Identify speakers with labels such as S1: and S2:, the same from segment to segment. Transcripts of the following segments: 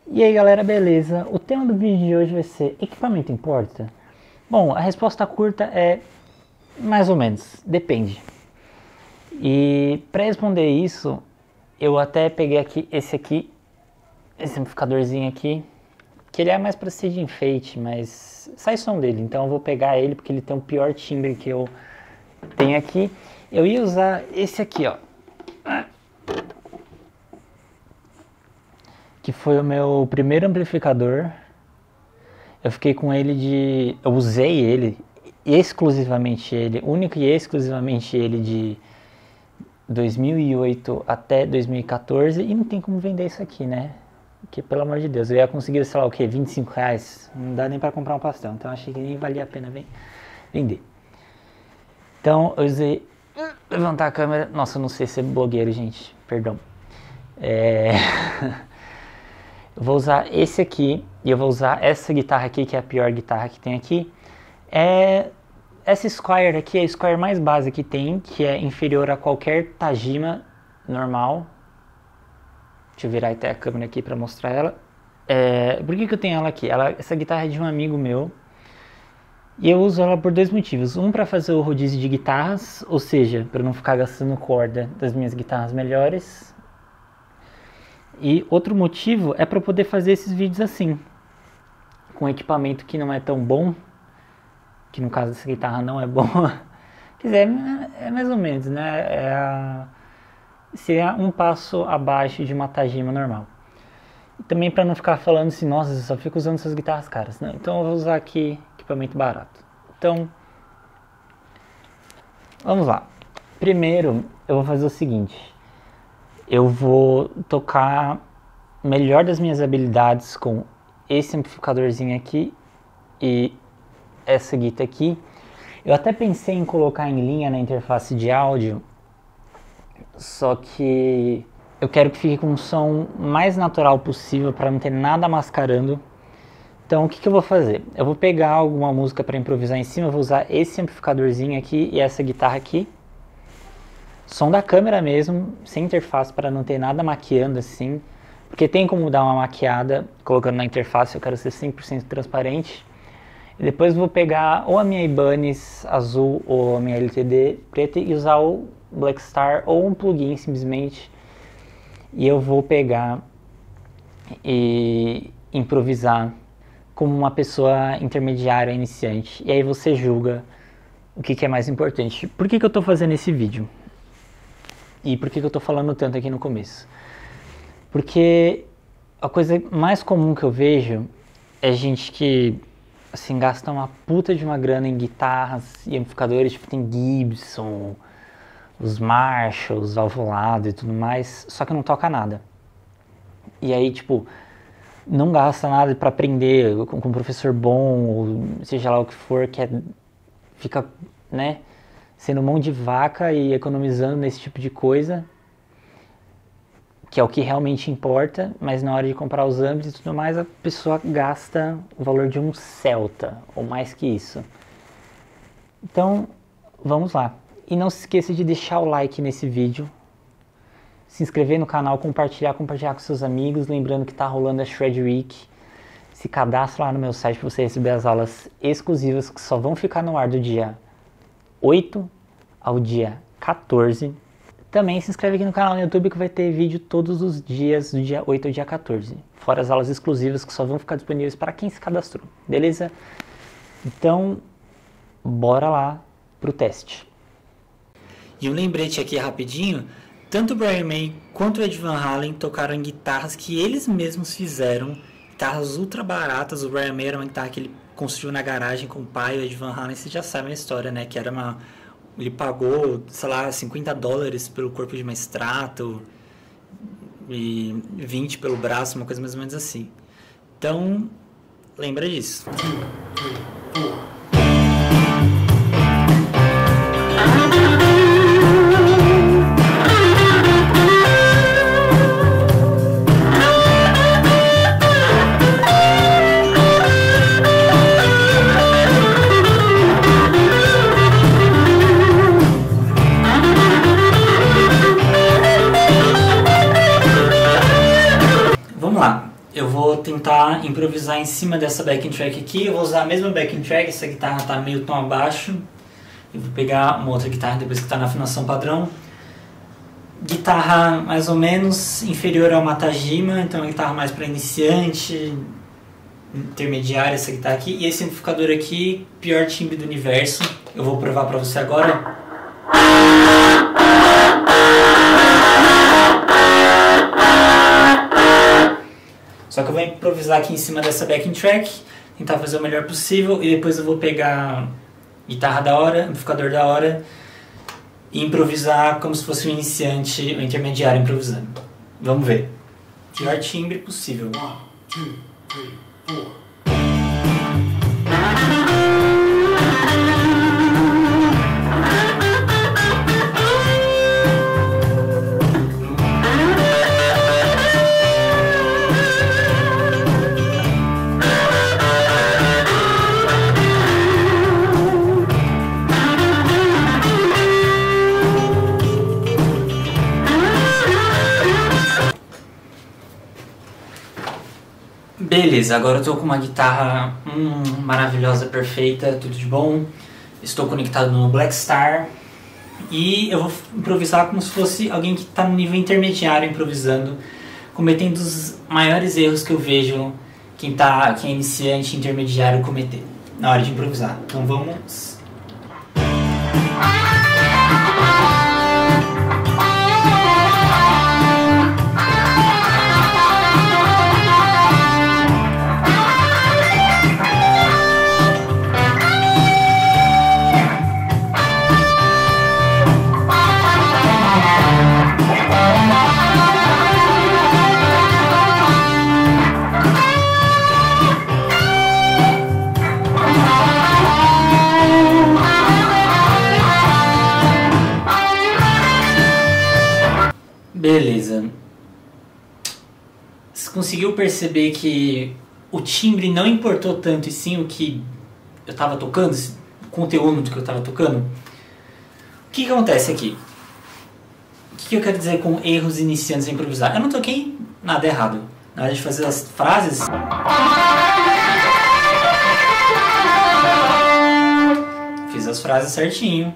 S1: E aí galera, beleza? O tema do vídeo de hoje vai ser: equipamento importa? Bom, a resposta curta é mais ou menos, depende. E para responder isso, eu até peguei aqui, esse amplificadorzinho aqui, que ele é mais para ser de enfeite, mas sai som dele, então eu vou pegar ele porque ele tem o pior timbre que eu tenho aqui. Eu ia usar esse aqui, ó, que foi o meu primeiro amplificador. Eu fiquei com ele eu usei ele, exclusivamente ele, único e exclusivamente ele de 2008 até 2014, e não tem como vender isso aqui, né? Porque, pelo amor de Deus, eu ia conseguir, sei lá o que, 25 reais, não dá nem pra comprar um pastel, então achei que nem valia a pena vender. Então eu usei, levantar a câmera, nossa, eu não sei ser blogueiro, gente, perdão. Eu vou usar esse aqui, e eu vou usar essa guitarra aqui, que é a pior guitarra que tem aqui. Essa Squier aqui é a Squier mais básica que tem, que é inferior a qualquer Tajima normal. Deixa eu virar até a câmera aqui para mostrar ela. Por que eu tenho ela aqui? Essa guitarra é de um amigo meu, e eu uso ela por dois motivos. Um, para fazer o rodízio de guitarras, ou seja, para não ficar gastando corda das minhas guitarras melhores. E outro motivo é para poder fazer esses vídeos assim, com equipamento que não é tão bom, que no caso dessa guitarra não é boa. Quer dizer, é mais ou menos, né? Seria um passo abaixo de uma Tajima normal. E também para não ficar falando assim, nossa, eu só fico usando essas guitarras caras, né? Então eu vou usar aqui equipamento barato. Então, vamos lá. Primeiro, eu vou fazer o seguinte. Eu vou tocar melhor das minhas habilidades com esse amplificadorzinho aqui e essa guitarra aqui. Eu até pensei em colocar em linha na interface de áudio, só que eu quero que fique com um som mais natural possível para não ter nada mascarando. Então o que eu vou fazer? Eu vou pegar alguma música para improvisar em cima, eu vou usar esse amplificadorzinho aqui e essa guitarra aqui. Som da câmera mesmo, sem interface, para não ter nada maquiando assim, porque tem como dar uma maquiada colocando na interface. Eu quero ser 100% transparente. E depois vou pegar ou a minha Ibanez azul ou a minha LTD preta e usar o Blackstar ou um plugin simplesmente, e eu vou pegar e improvisar como uma pessoa intermediária, iniciante, e aí você julga o que é mais importante. Por que eu estou fazendo esse vídeo? E por que eu tô falando tanto aqui no começo? Porque a coisa mais comum que eu vejo é gente que, assim, gasta uma puta de uma grana em guitarras e amplificadores, tipo, tem Gibson, os Marshall, os valvulados e tudo mais, só que não toca nada. E aí, tipo, não gasta nada pra aprender com um professor bom, ou seja lá o que for, fica, né, sendo mão de vaca e economizando nesse tipo de coisa, que é o que realmente importa, mas na hora de comprar os amplos e tudo mais, a pessoa gasta o valor de um Celta, ou mais que isso. Então, vamos lá. E não se esqueça de deixar o like nesse vídeo, se inscrever no canal, compartilhar com seus amigos, lembrando que tá rolando a Shred Week. Se cadastra lá no meu site para você receber as aulas exclusivas que só vão ficar no ar do dia 8 ao dia 14. Também se inscreve aqui no canal no YouTube, que vai ter vídeo todos os dias do dia 8 ao dia 14. Fora as aulas exclusivas que só vão ficar disponíveis para quem se cadastrou. Beleza? Então, bora lá pro teste. E um lembrete aqui rapidinho. Tanto o Brian May quanto o Ed Van Halen tocaram em guitarras que eles mesmos fizeram. Guitarras ultra baratas. O Brian May era uma guitarra que ele construiu na garagem com o pai. O Ed Van Halen, vocês já sabem a história, né? Que era ele pagou, sei lá, $50 pelo corpo de uma Strato e 20 pelo braço, uma coisa mais ou menos assim. Então, lembra disso. eu vou tentar improvisar em cima dessa backing track aqui. Eu vou usar a mesma backing track, essa guitarra tá meio tom abaixo. Eu vou pegar uma outra guitarra depois que está na afinação padrão. Guitarra mais ou menos inferior ao Matajima, então é uma guitarra mais para iniciante, intermediária essa guitarra aqui. E esse amplificador aqui, pior timbre do universo. Eu vou provar para você agora. Só que eu vou improvisar aqui em cima dessa backing track, tentar fazer o melhor possível e depois eu vou pegar guitarra da hora, amplificador da hora e improvisar como se fosse um iniciante ou intermediário improvisando. Vamos ver. Pior timbre possível. 1, 2, 3, 4. Beleza, agora eu tô com uma guitarra maravilhosa, perfeita, tudo de bom. Estou conectado no Blackstar e eu vou improvisar como se fosse alguém que está no nível intermediário improvisando, cometendo os maiores erros que eu vejo quem é iniciante, intermediário cometer na hora de improvisar. Então vamos... Beleza. Você conseguiu perceber que o timbre não importou tanto e sim o que eu estava tocando, o conteúdo do que eu estava tocando? O que acontece aqui? O que eu quero dizer com erros iniciantes em improvisar? Eu não toquei nada errado. Na hora de fazer as frases... Fiz as frases certinho.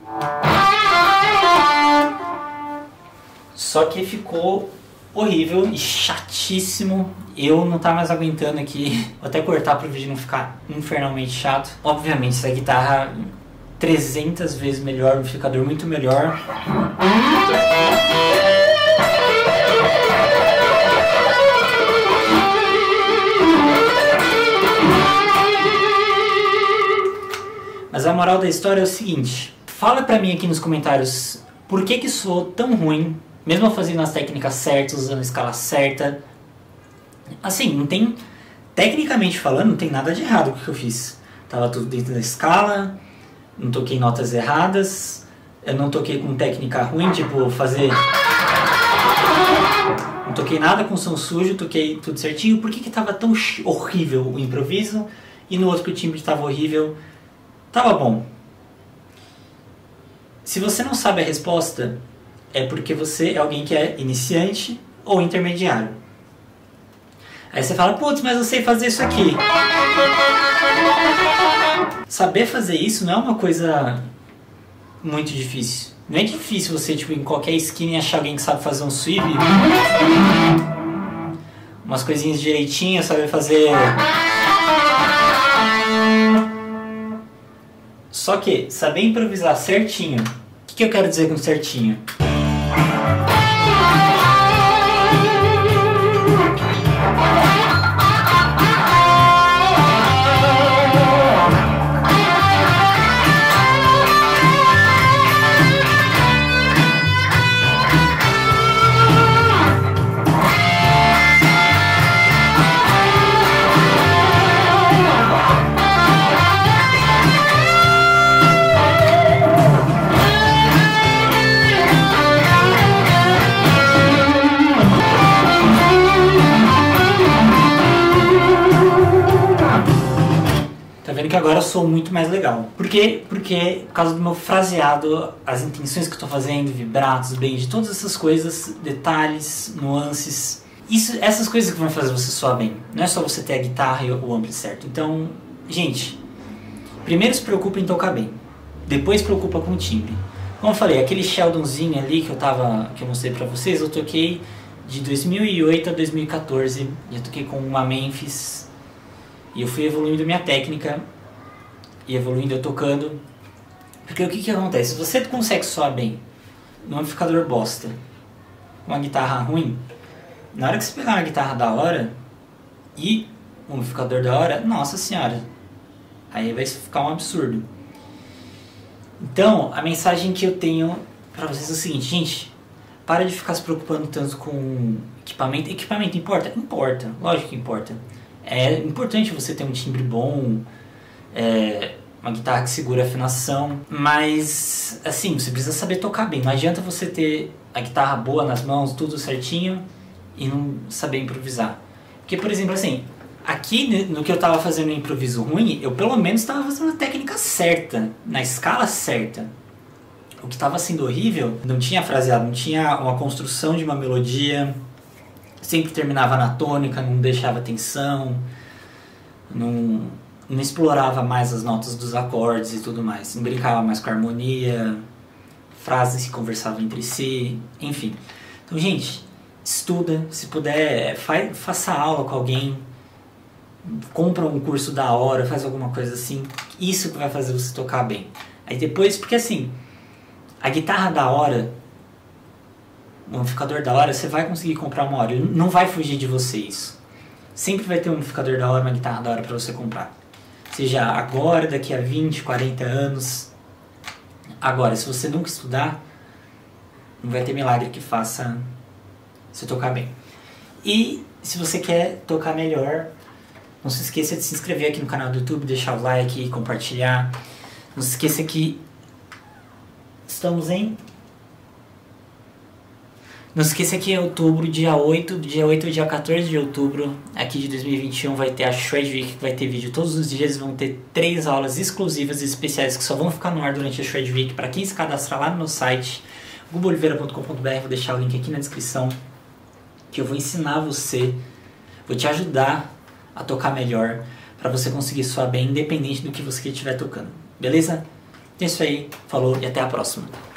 S1: Só que ficou horrível e chatíssimo. Eu não tá mais aguentando aqui. Vou até cortar pro vídeo não ficar infernalmente chato. Obviamente essa guitarra 300 vezes melhor, um amplificador muito melhor. Mas a moral da história é o seguinte. Fala pra mim aqui nos comentários por que soou tão ruim, mesmo eu fazendo as técnicas certas, usando a escala certa. Assim, não tem... Tecnicamente falando, não tem nada de errado com o que eu fiz. Tava tudo dentro da escala, não toquei notas erradas, eu não toquei com técnica ruim, tipo fazer... Não toquei nada com som sujo, toquei tudo certinho. Por que tava tão horrível o improviso e no outro que o timbre tava horrível, tava bom? Se você não sabe a resposta, é porque você é alguém que é iniciante ou intermediário. Aí você fala, putz, mas eu sei fazer isso aqui. Saber fazer isso não é uma coisa muito difícil. Não é difícil você, tipo, em qualquer esquina achar alguém que sabe fazer um sweep. Umas coisinhas direitinho, saber fazer... Só que, saber improvisar certinho. O que eu quero dizer com certinho? Que agora eu sou muito mais legal. Por quê? Porque por causa do meu fraseado, as intenções que eu tô fazendo, vibratos, bend, todas essas coisas, detalhes, nuances. Essas coisas que vão fazer você soar bem. Não é só você ter a guitarra e o ampli certo. Então, gente, primeiro se preocupa em tocar bem. Depois se preocupa com o timbre. Como eu falei, aquele Sheldonzinho ali que eu mostrei pra vocês, eu toquei de 2008 a 2014. Eu toquei com uma Memphis. E eu fui evoluindo minha técnica. E evoluindo eu tocando. Porque o que acontece? Se você consegue soar bem num amplificador bosta, com uma guitarra ruim, na hora que você pegar uma guitarra da hora e um amplificador da hora, nossa senhora, aí vai ficar um absurdo. Então, a mensagem que eu tenho pra vocês é o seguinte, gente, para de ficar se preocupando tanto com equipamento. Equipamento importa? Importa, lógico que importa. É importante você ter um timbre bom, uma guitarra que segura a afinação, mas assim, você precisa saber tocar bem. Não adianta você ter a guitarra boa nas mãos, tudo certinho, e não saber improvisar. Porque, por exemplo, assim, aqui no que eu tava fazendo um improviso ruim, eu pelo menos tava fazendo a técnica certa, na escala certa. O que tava sendo horrível, não tinha fraseado, não tinha uma construção de uma melodia, sempre terminava na tônica, não deixava tensão, não explorava mais as notas dos acordes e tudo mais, não brincava mais com a harmonia, frases que conversavam entre si, enfim. Então, gente, estuda, se puder, faça aula com alguém, compra um curso da hora, faz alguma coisa assim, isso que vai fazer você tocar bem. Aí depois, porque assim, a guitarra da hora, o amplificador da hora, você vai conseguir comprar uma hora, não vai fugir de você isso. Sempre vai ter um amplificador da hora, uma guitarra da hora pra você comprar. Seja agora, daqui a 20, 40 anos. Agora, se você nunca estudar, não vai ter milagre que faça você tocar bem. E se você quer tocar melhor, não se esqueça de se inscrever aqui no canal do YouTube, deixar o like e compartilhar. Não se esqueça que estamos em... Não se esqueça que em outubro, dia 8 ou dia 14 de outubro, aqui de 2021, vai ter a Shred Week, que vai ter vídeo todos os dias, vão ter 3 aulas exclusivas e especiais que só vão ficar no ar durante a Shred Week, para quem se cadastrar lá no meu site, guboliveira.com.br, vou deixar o link aqui na descrição, que eu vou ensinar você, vou te ajudar a tocar melhor, para você conseguir soar bem, independente do que você estiver tocando, beleza? É isso aí, falou e até a próxima.